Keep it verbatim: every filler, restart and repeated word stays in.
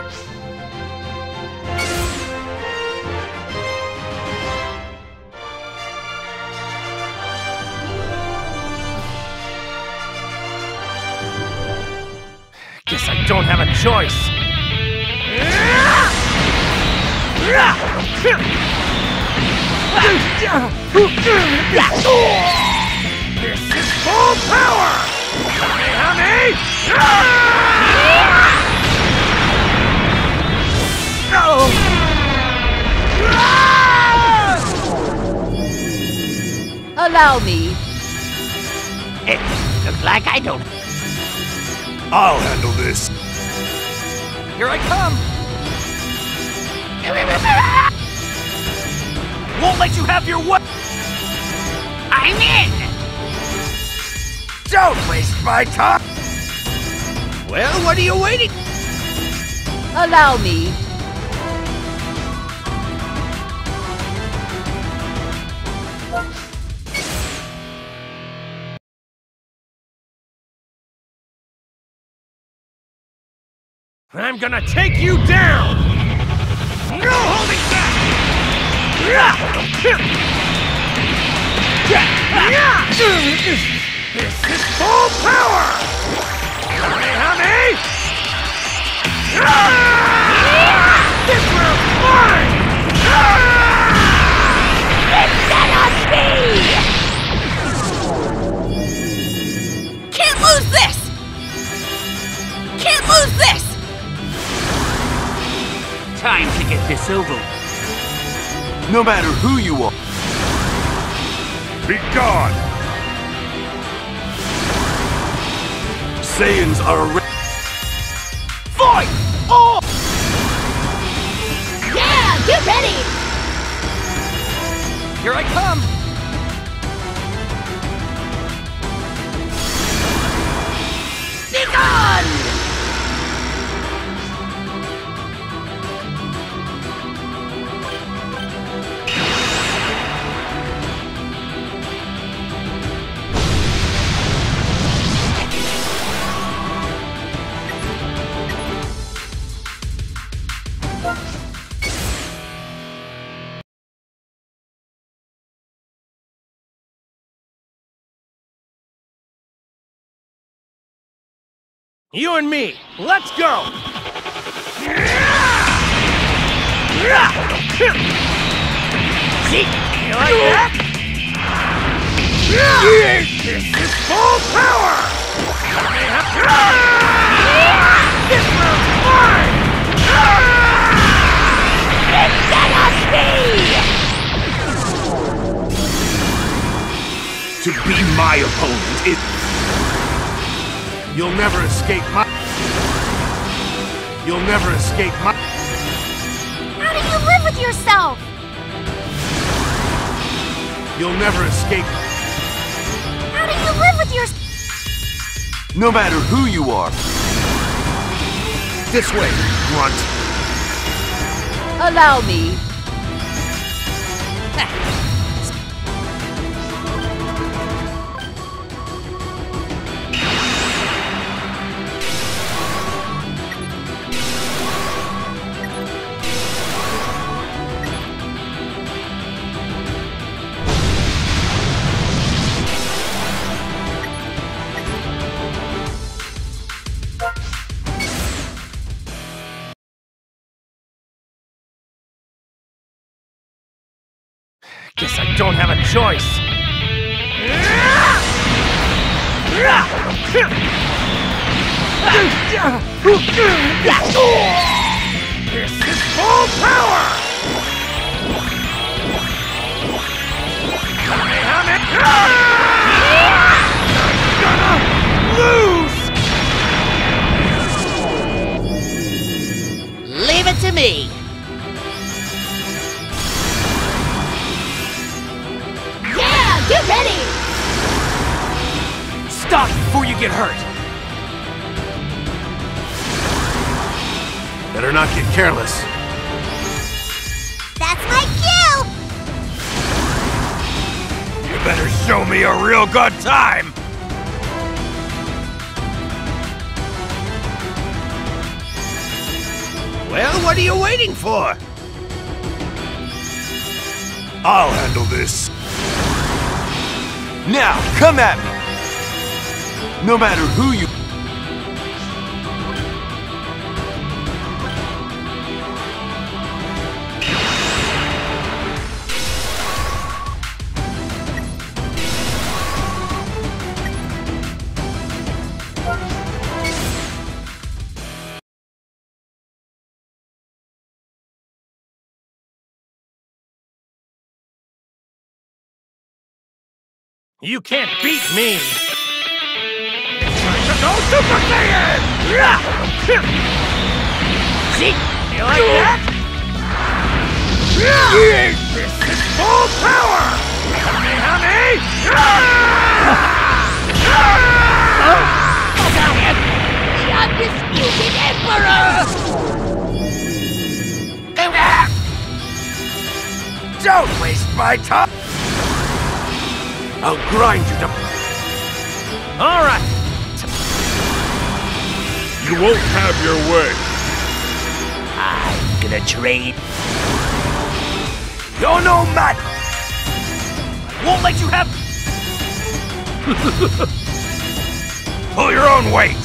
Guess I don't have a choice. This is full power! Honey! Allow me. It looks like I don't. I'll handle this. Here I come! Won't let you have your way! I'm in! Don't waste my time! Well, what are you waiting? Allow me. I'm gonna take you down! No holding back! This is full power! Honey! This will mine! It cannot be! Can't lose this! Can't lose this! Time to get this over. No matter who you are. Be gone! Saiyans are a Fight! Oh! Yeah, get ready! Here I come! Be gone! You and me, let's go! See? You like that? This is full power! This round's mine! It cannot be! To be my opponent is... You'll never escape my... You'll never escape my... How do you live with yourself? You'll never escape... How do you live with your... No matter who you are. This way, grunt. Allow me. Guess I don't have a choice. This is full power! I'm gonna lose! Leave it to me! Get ready! Stop before you get hurt! Better not get careless. That's my cue! You better show me a real good time! Well, what are you waiting for? I'll handle this. Now, come at me. No matter who you... You can't beat me! It's time to go Super Saiyan! See? You like that? This is full power! Kamehameha! The undisputed Emperor! Don't waste my time! I'll grind you to... All right. You won't have your way. I'm gonna trade. You're no match! Won't let you have... Pull your own weight!